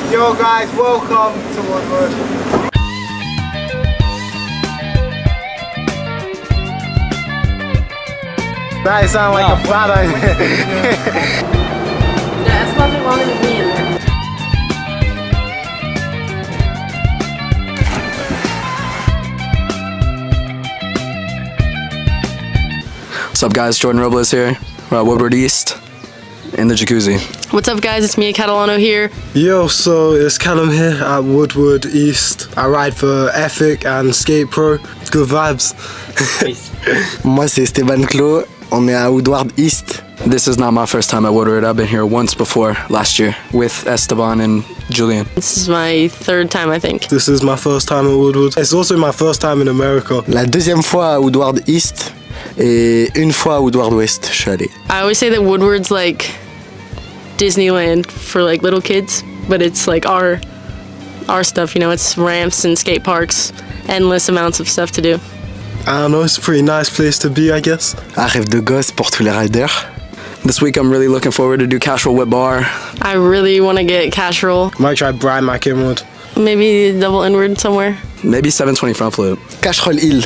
Yo guys, welcome to Woodward. That sound like a flat on it. Yeah, it smells like longer than me in there. What's up guys, Jordan Robles here. We're at Woodward East in the jacuzzi. What's up guys, it's me, Catalano here. Yo, so it's Callum here at Woodward East. I ride for Ethic and Skate Pro. Good vibes. Moi c'est Esteban Clot, on est à Woodward East. This is not my first time at Woodward. I've been here once before last year with Esteban and Julian. This is my third time, I think. This is my first time at Woodward. It's also my first time in America. La deuxième fois à Woodward East et une fois à Woodward West, je suis allé. I always say that Woodward's like Disneyland for like little kids, but it's like our stuff, you know, it's ramps and skate parks, endless amounts of stuff to do. I don't know, it's a pretty nice place to be, I guess. Un rêve de gosse pour tous les riders. This week I'm really looking forward to do cash roll whip bar. I really want to get cash roll. Might try Brian McInwood. Maybe double inward somewhere. Maybe 720 front flip. Cash roll hill.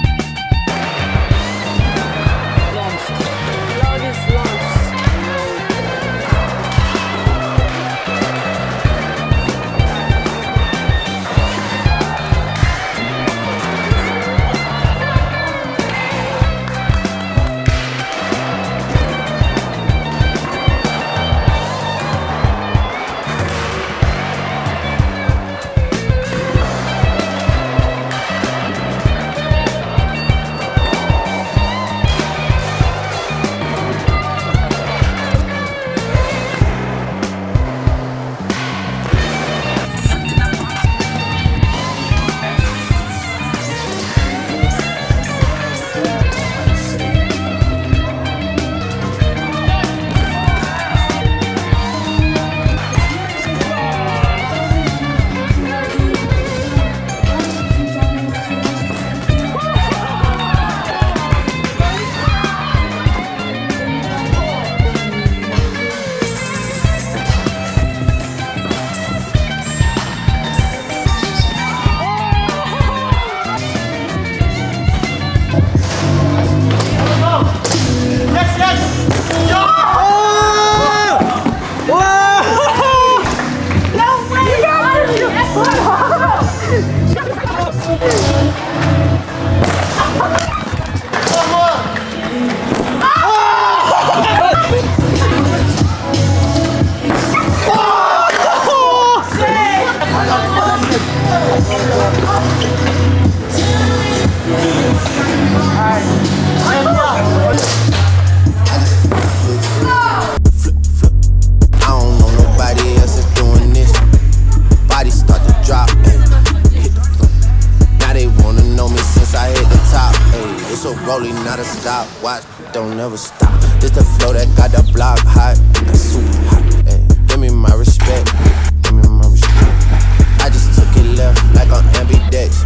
Rolling, not a stop, watch, don't never stop. This the flow that got the block hot, that's super hot. Ay, give me my respect, give me my respect. I just took it left like on ambidex.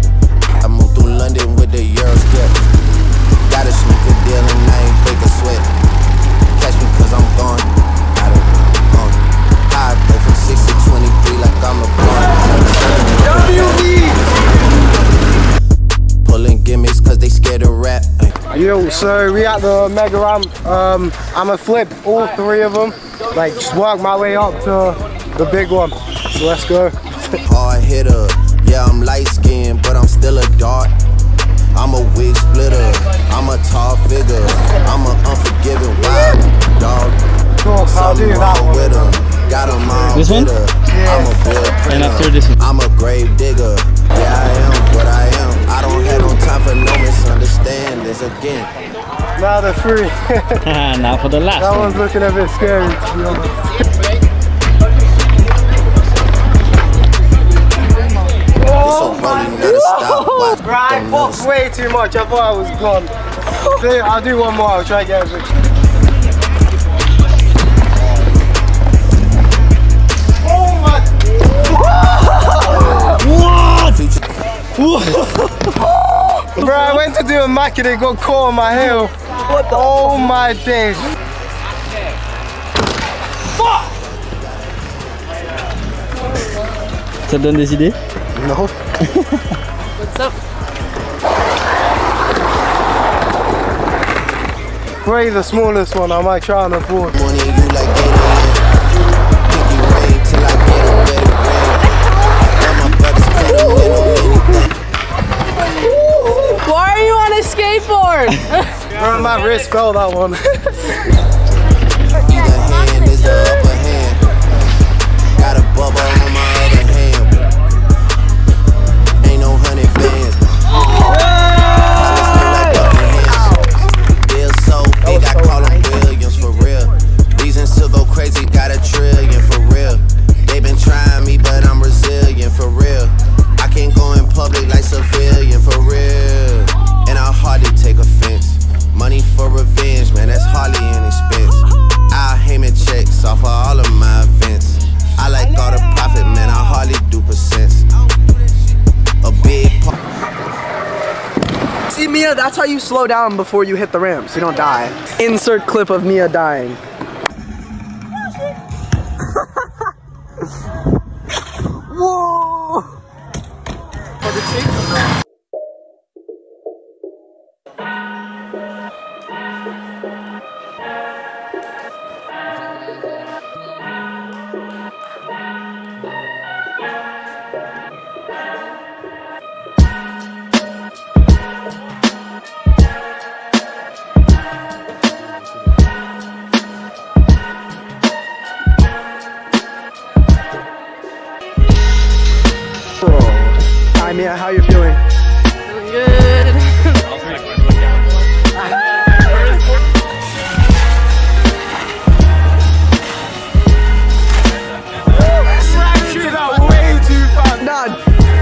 I moved through London with the Euro step. Got a sneaker deal and I ain't break a sweat. Catch me cause I'm gone, I don't know, I go from 6 to 23 like I'm a pulling gimmicks cause they scared of rap. Yo, so we at the mega ramp. I'ma flip all three of them. Like just work my way up to the big one. So let's go. Hard hitter, yeah I'm light skinned but I'm still a dart. I'm a wig splitter, I'm a tall figure, I'm an unforgiving wild dog. Something wrong with her, got them all this one? Yeah. I'm a bill printer, and after this one. I'm a grave digger. Yeah I am what I am. I don't have no time for no misunderstand this again. Now the three. Now for the last that one. one's looking a bit scary to be honest. Bro, I boxed way too much, I thought I was gone. I'll do one more, I'll try to get a picture. Oh my! What? Bro, I went to do a mac and it got caught on my heel. What the? Oh my days. Fuck! Ça te donne des idées? Non. What's up? Probably the smallest one, I might try and afford. Money you like Pinky rain till I get a better rain. All my brothers put them in on anything. Why are you on a skateboard? Bro, my wrist fell that one. Either hand is the upper hand. Got a bubble on my other hand. Ain't no 100 bands. Bills so big, I call them billions for real. Reasons to go crazy, got a trillion for real. They been trying me, but I'm resilient for real. I can't go in public like civilian for real. And I hardly take offense. Money for revenge, man, that's hardly an expense. I'll Heyman checks off of all of my events. I like all the profit, man, I hardly do percents. A big part. See, Mia, that's how you slow down before you hit the ramp, so you don't die. Insert clip of Mia dying. Whoa! Hi Mia, how you feeling? Feeling good. Way too fast. Done.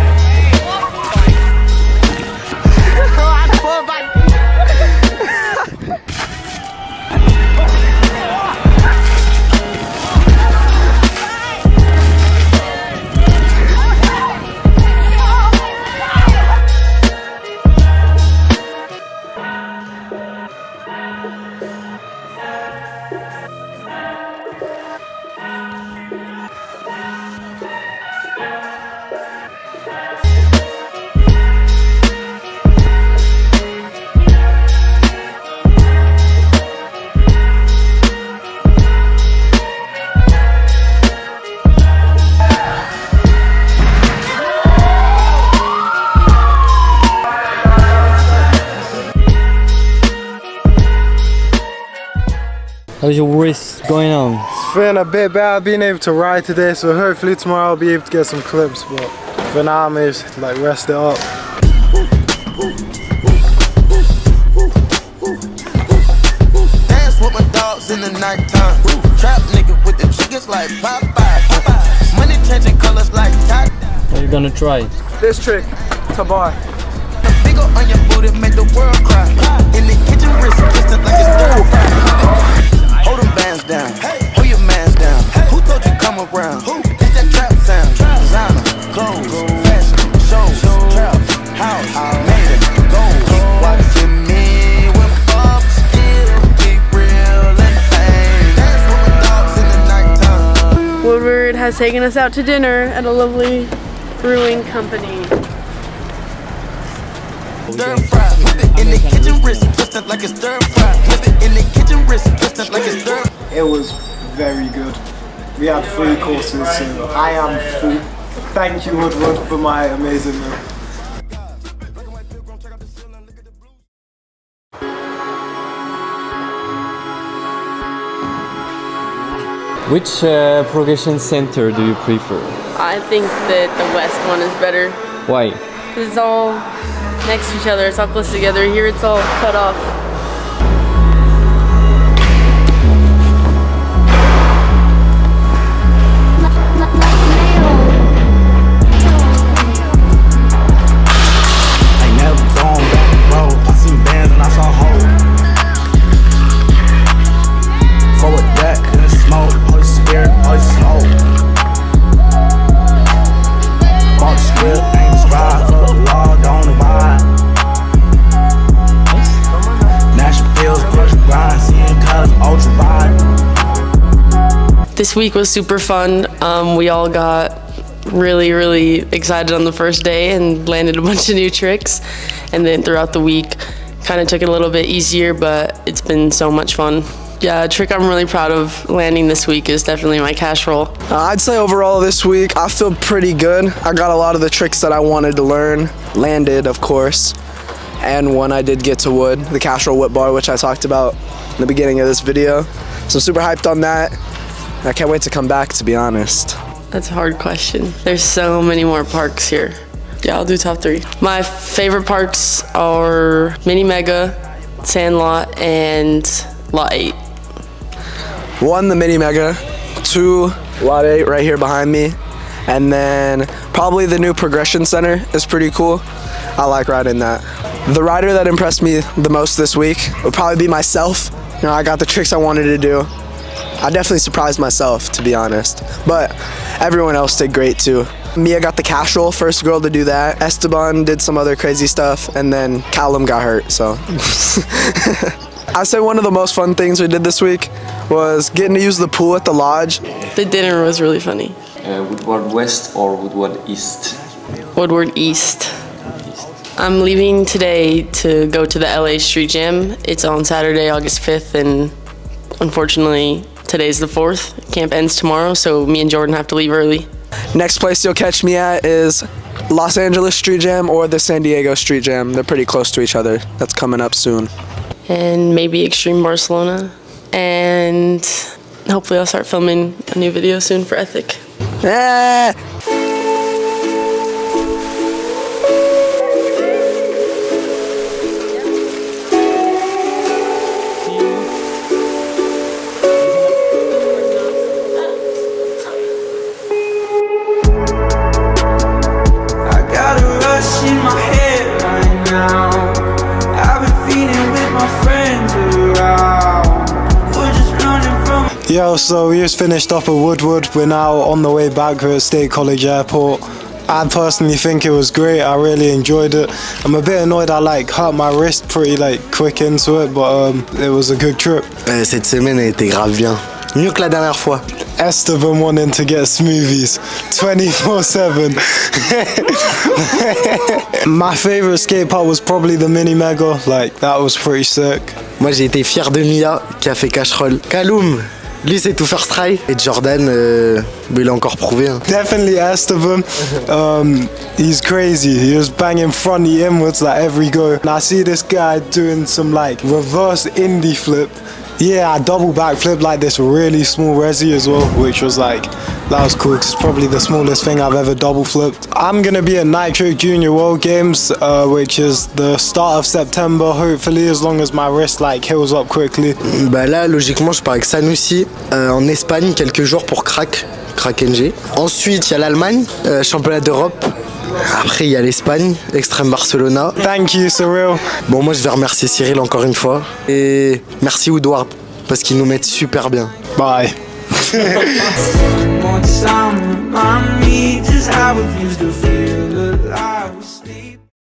How's your wrist going on? It's feeling a bit better being able to ride today, so hopefully tomorrow I'll be able to get some clips, but for now I'm just like rest it up. Dance with my dogs in the nighttime. Trap nigga with the chickens like Popeye. Money changing colors like Tide. What are you gonna try? This trick, Tabar. Finger on your booty, make the world cry. In the kitchen, wrist twisted like it's stir fry. Hold them bands down, hold your mans down. Who told you come around? It's that trap sound. Designer, clothes, fashion, shows, trap, house, made it, gold. Keep watching me when Bob still keep real and fame. Dance with my dogs in the nighttime. Woodward has taken us out to dinner at a lovely brewing company. Stir fry, whip it in the kitchen, wrist twisted like it's stir fry. Whip it in the kitchen, wrist twisted like it's stir. It was very good. We had 3 courses, so I am full. Thank you, Woodward, for my amazing meal. Which progression center do you prefer? I think that the west one is better. Why? It's all next to each other, it's all close together. Here it's all cut off. This week was super fun. We all got really excited on the first day and landed a bunch of new tricks. And then throughout the week, kind of took it a little bit easier, but it's been so much fun. Yeah, a trick I'm really proud of landing this week is definitely my cash roll. I'd say overall this week, I feel pretty good. I got a lot of the tricks that I wanted to learn, landed of course. And one I did get to wood, the cash roll whip bar, which I talked about in the beginning of this video. So I'm super hyped on that. I can't wait to come back, to be honest. That's a hard question. There's so many more parks here. Yeah, I'll do top 3. My favorite parks are Mini Mega, Sandlot, and Lot 8. 1, the Mini Mega. 2, Lot 8 right here behind me. And then probably the new Progression Center is pretty cool. I like riding that. The rider that impressed me the most this week would probably be myself. You know, I got the tricks I wanted to do. I definitely surprised myself, to be honest. But everyone else did great too. Mia got the cash roll, first girl to do that. Esteban did some other crazy stuff, and then Calum got hurt, so. I'd say one of the most fun things we did this week was getting to use the pool at the lodge. The dinner was really funny. Woodward West or Woodward East? Woodward East. I'm leaving today to go to the LA Street Jam. It's on Saturday, August 5th, and unfortunately, today's the 4th. Camp ends tomorrow, so me and Jordan have to leave early. Next place you'll catch me at is Los Angeles Street Jam or the San Diego Street Jam. They're pretty close to each other. That's coming up soon. And maybe Extreme Barcelona. And hopefully I'll start filming a new video soon for Ethic. Yo, so we just finished up at Woodward. We're now on the way back. We're at State College Airport. I personally think it was great. I really enjoyed it. I'm a bit annoyed I hurt my wrist pretty quick into it, but it was a good trip. Cette semaine a été grave bien. Mieux que la dernière fois. Esteban wanting to get smoothies 24/7. My favorite skate park was probably the Mini Mega. That was pretty sick. Moi j'ai été fier de Mia qui a fait cash roll. Calum, lui c'est tout first try. Et Jordan, il a encore prouvé. Hein. Definitely Esteban. He's crazy. He was banging fronty inwards every go. And I see this guy doing some reverse indie flip. Yeah, I double backflip this really small resi as well, which was that was cool because it's probably the smallest thing I've ever double flipped. I'm gonna be at Night Trick Junior World Games, which is the start of September, hopefully, as long as my wrist heals up quickly. Bah là, logiquement, je pars avec Sanusi en Espagne quelques jours pour Crack NG. Ensuite, il y a l'Allemagne, championnat d'Europe. Après, il y a l'Espagne, Extreme Barcelona. Thank you, Cyril. Bon, moi, je vais remercier Cyril encore une fois. Et merci Woodward, parce qu'ils nous mettent super bien. Bye. More time, remind me just how it feels to feel alive.